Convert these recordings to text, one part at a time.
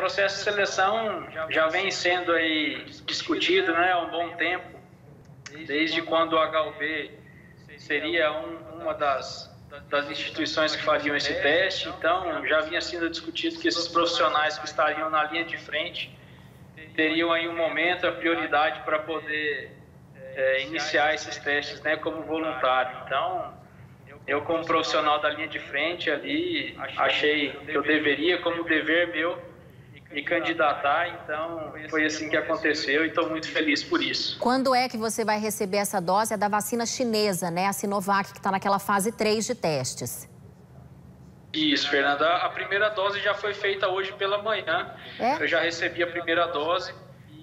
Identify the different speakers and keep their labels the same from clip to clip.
Speaker 1: processo de seleção já vem sendo aí discutido, né, há um bom tempo, desde quando o HUB seria uma das instituições que fariam esse teste. Então, já vinha sendo discutido que esses profissionais que estariam na linha de frente teriam aí um momento, a prioridade para poder iniciar esses testes, né, como voluntário. Então, eu como profissional da linha de frente ali, achei que eu deveria, como dever meu, me candidatar. Então, foi assim que aconteceu e estou muito feliz por isso.
Speaker 2: Quando é que você vai receber essa dose? É da vacina chinesa, né? A Sinovac, que está naquela fase 3 de testes.
Speaker 1: Isso, Fernanda. A primeira dose já foi feita hoje pela manhã. Eu já recebi a primeira dose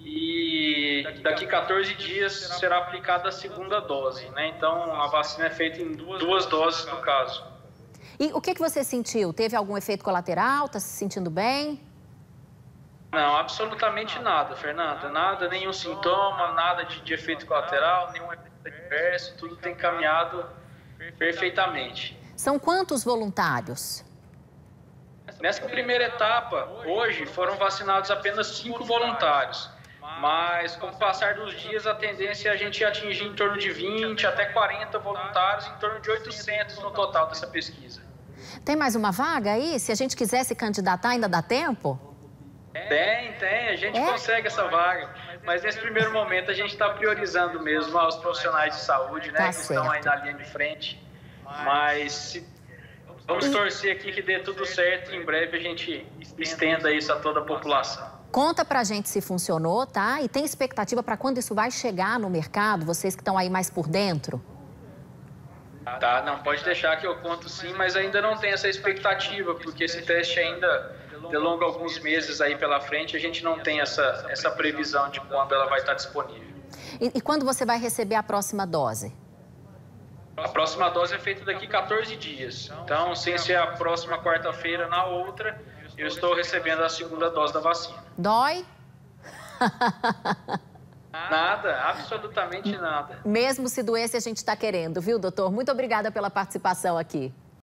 Speaker 1: e daqui 14 dias será aplicada a segunda dose, né? Então, a vacina é feita em duas doses no caso.
Speaker 2: E o que você sentiu? Teve algum efeito colateral? Está se sentindo bem?
Speaker 1: Não, absolutamente nada, Fernanda. Nada, nenhum sintoma, nada de efeito colateral, nenhum efeito adverso, tudo tem caminhado perfeitamente.
Speaker 2: São quantos voluntários?
Speaker 1: Nessa primeira etapa, hoje, foram vacinados apenas 5 voluntários. Mas, com o passar dos dias, a tendência é a gente atingir em torno de 20 até 40 voluntários, em torno de 800 no total dessa pesquisa.
Speaker 2: Tem mais uma vaga aí? Se a gente quiser se candidatar, ainda dá tempo?
Speaker 1: Tem. A gente consegue essa vaga. Mas, nesse primeiro momento, a gente está priorizando mesmo os profissionais de saúde, né, que estão aí na linha de frente. Mas vamos torcer aqui que dê tudo certo e em breve a gente estenda isso a toda a população.
Speaker 2: Conta pra gente se funcionou, tá? E tem expectativa para quando isso vai chegar no mercado, vocês que estão aí mais por dentro?
Speaker 1: Tá, não, pode deixar que eu conto sim, mas ainda não tem essa expectativa, porque esse teste ainda delonga alguns meses aí pela frente, a gente não tem essa previsão de quando ela vai estar disponível.
Speaker 2: E quando você vai receber a próxima dose?
Speaker 1: A próxima dose é feita daqui 14 dias. Então, sem ser a próxima quarta-feira, na outra, eu estou recebendo a segunda dose da vacina.
Speaker 2: Dói?
Speaker 1: Nada, absolutamente nada.
Speaker 2: Mesmo se doesse, a gente está querendo, viu, doutor? Muito obrigada pela participação aqui.